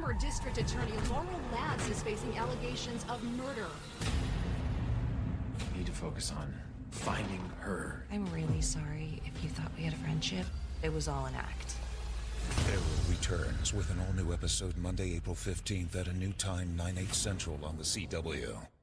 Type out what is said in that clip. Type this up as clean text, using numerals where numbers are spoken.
Former District Attorney Laurel Lance is facing allegations of murder. We need to focus on finding her. I'm really sorry if you thought we had a friendship. It was all an act. Arrow returns with an all-new episode Monday, April 15th at a new time, 9/8 Central on the CW.